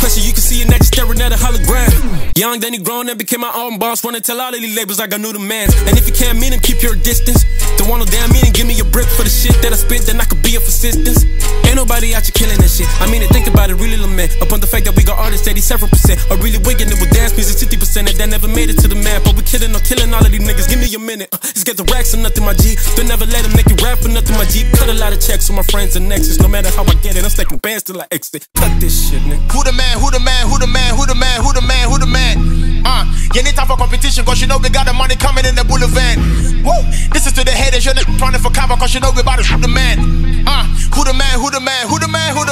pressure, you can see it now just staring at a hologram. Young, then he grown and became my own boss. Wanna tell all of these labels like I knew the man. And if you can't meet him, keep your distance. Don't want no damn meaning, give me a brick for the shit that I spit, then I could be of assistance. Ain't nobody out here killing that shit. I mean it, think about it, really lament upon the fact that we got artists 87%. Or really wigging it with dance music 60%, and that never made it to the map. But we kidding or killing all of these niggas, give me a minute. Let's get the racks or nothing, my G. Don't never let them make you rap for nothing, my G. Cut a lot of checks with my friends and exes. No matter how I get it, I'm stacking bands till I exit. Cut this shit, nigga. Who the man, who the man, who the man, who the man, who the man, who the man? You need time for competition, cause you know we got the money coming in the boulevard. Whoa, this is to the haters, you're not trying for cover, cause you know we about to shoot the man. Who the man, who the man, who the man, who